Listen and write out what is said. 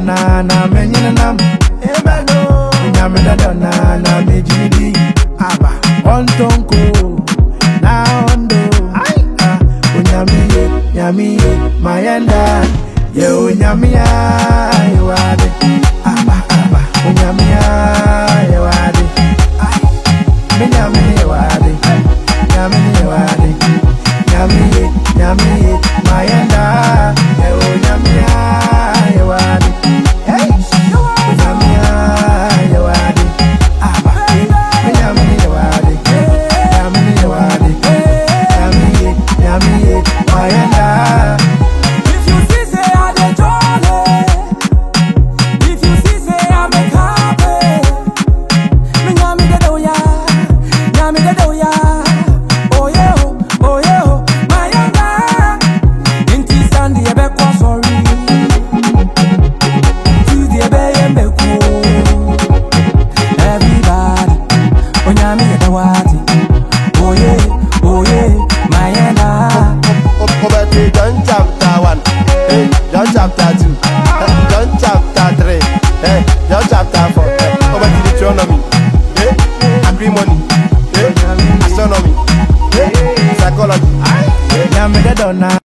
dona na menye nam ebado nyame da dona na mejidi aba ontonko na ondo nyami mayenda ye onyami ya wade aba onyami ya wade me nyami ya wade nyami ya wade nyami mayenda ye onyami ya wade onyami ya wade aba me nyami ya wade nyami ya wade nyami mayenda. John chapter 1, John chapter 2, John chapter 3, John chapter 4, over to Deuteronomy, agrimony, astronomy, psychology. Nyame da dona